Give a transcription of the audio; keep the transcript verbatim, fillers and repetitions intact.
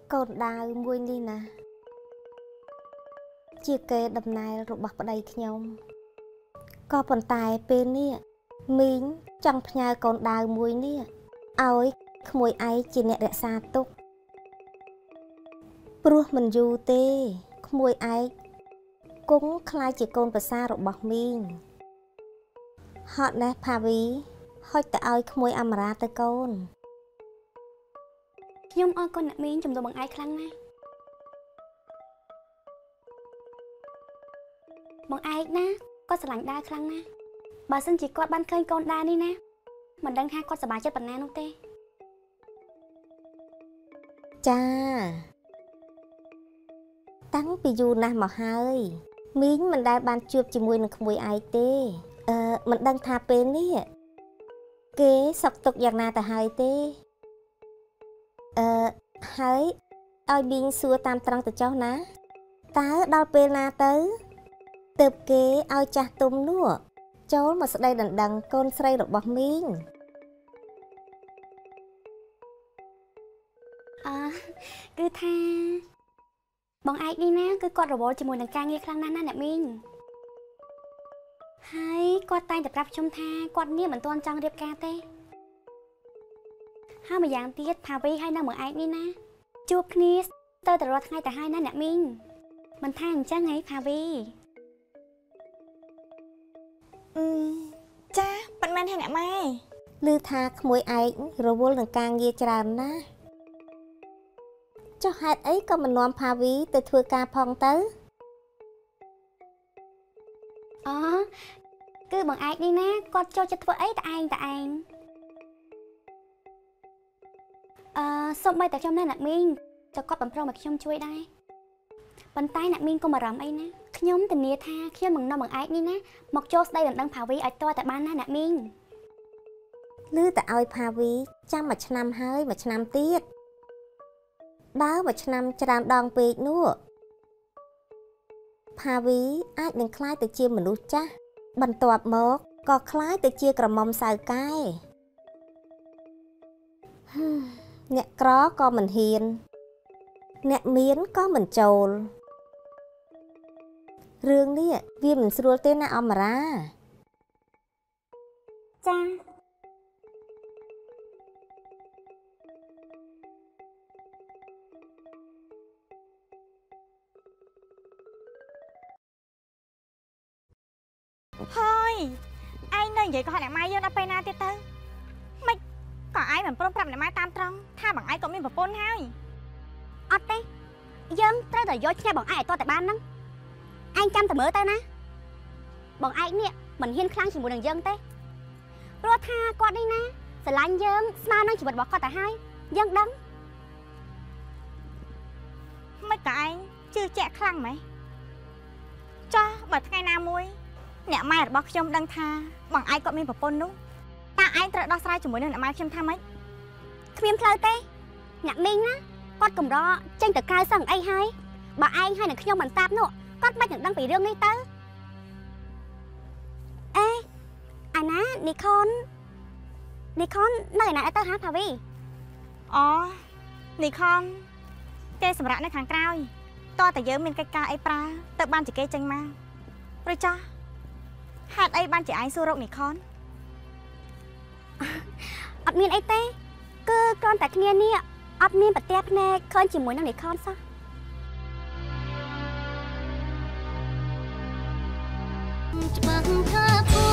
កូនដាវមួយនេះណាជាកេរដំណែលរបស់ប្តីខ្ញុំក៏ប៉ុន្តែពេលនេះមីងចង់ផ្ញើកូនដាវមួយនេះឲ្យក្មួយឯងជាអ្នករក្សាទុកព្រោះមិនយូរទេក្មួយឯងគង់ខ្លាចជាកូនប្រសាររបស់មីងហត់ណាស់ផាវីហុចទៅឲ្យក្មួយអមរាទៅកូនខ្ញុំអរគុណអ្នកមីងជំនួសបងឯងខ្លាំងណាស់បងឯងណាគាត់ស្រឡាញ់ដាវខ្លាំងណាស់បើសិនជាគាត់បានឃើញកូនដាវនេះណាមិនដឹងថាគាត់សប្បាយចិត្តប៉ុណ្ណានោះទេចាតាំងពីយូរណាស់មកហើយមីងមិនដែលបានជួបជាមួយនឹងក្មួយឯងទេអឺមិនដឹងថាពេលនេះគេសុខទុក្ខយ៉ាងណាទៅហើយទេអឺហើយឲ្យមីងសួរតាមត្រង់ទៅចុះណាតើដល់ពេលណាទៅទើបគេឲ្យចាស់ទុំនោះចូលមកស្ដីដណ្ដឹងកូនស្រីរបស់មីងអឺគឺថាបងឯងនេះណាគឺគាត់រវល់ជាមួយនឹងការងារខ្លាំងណាស់ណាអ្នកមីងហើយគាត់តែងតែប្រាប់ខ្ញុំថាគាត់នេះមិនទាន់ចង់រៀបការទេហើយម្យ៉ាងទៀតផាវីហើយនៅមើលឯងនេះណាជួបគ្នាទៅតែរាល់ថ្ងៃទៅហើយណាអ្នកមីងមិនថាអញ្ចឹងហីផាវីអឺចាប៉ិនមែនទេអ្នកម៉ែឮថាក្មួយឯងរវល់នឹងការងារច្រើនណាស់ចុះហេតុអីក៏មិននាំផាវីទៅធ្វើការផងទៅអូគឺបងឯងនេះណាគាត់ចូលចិត្តធ្វើអីតែឯងតែឯងអឺសូម្បីតែខ្ញុំណាអ្នកមីងក៏គាត់បំប្រងឲ្យខ្ញុំជួយដែរប៉ុន្តែអ្នកមីងកុំបារម្ភអីណាខ្ញុំធានាថាខ្ញុំនឹងនាំបងឯងនេះណាមកចូលស្ដីដណ្ដឹងផាវីឲ្យតតែបានណាអ្នកមីងឮតែឲ្យផាវីចាំមួយឆ្នាំហើយមួយឆ្នាំទៀតដើរមួយឆ្នាំច្រើនដងពេកនោះផាវីអាចនឹងคล้ายទៅជាមនុស្សចាស់បន្ទាប់មកក៏คล้ายទៅជាក្រមុំសៅកែអ្នកក្រក៏មិនហ៊ានអ្នកមានក៏មិនចូលរឿងនេះវាមិនស្រួលទេណាអមរាចាហើយឯងនៅនិយាយកុហកអ្នកម៉ែយើងដល់ពេលណាទៀតទៅមិនក៏ឯងមិនព្រមប្រាប់អ្នកម៉ែតាមត្រង់ថាបងឯងក៏មានប្រពន្ធហើយអត់ទេយើងត្រូវតែយកឈ្នះបងឯងឲ្យតតែបានហ្នឹងឯងចាំតែមើលទៅណាបងឯងនេះមិនហ៊ានខ្លាំងជាមួយនឹងយើងទេព្រោះថាគាត់នេះណាស្រឡាញ់យើងស្មើនឹងជីវិតរបស់គាត់ទៅហើយយើងដឹងមិនក៏ឯងជឿជាក់ខ្លាំងម៉េចចោះបើថ្ងៃណាមួយអ្នកម៉ែរបស់ខ្ញុំដឹងថាបងឯងគាត់មានប្រពន្ធនោះតើឯងត្រូវដោះស្រាយជាមួយនឹងអ្នកម៉ែខ្ញុំថាម៉េចគ្មានផ្លូវទេអ្នកមីងណាគាត់កម្រចេញទៅក្រៅសឹងអីហើយបើឯងហើយនឹងខ្ញុំមិនតាប់នោះគាត់មិននឹងដឹងពីរឿងនេះទៅអេអាណានីខុននីខុននៅឯណាទៅហ่าផាវីអូនីខុនគេសម្រាប់នៅខាងក្រោយតើតែយើងមានកិច្ចការអីប្រើទៅបានជាគេចេញមកព្រោះចាស់ហេតុអីបានជាឯងសួររកនីខុនអត់មានអីទេគឺគ្រាន់តែគ្នានេះអត់មានប្រទះភ្នែកឃើញជាមួយនឹងនីខុនសោះច្បាស់ថា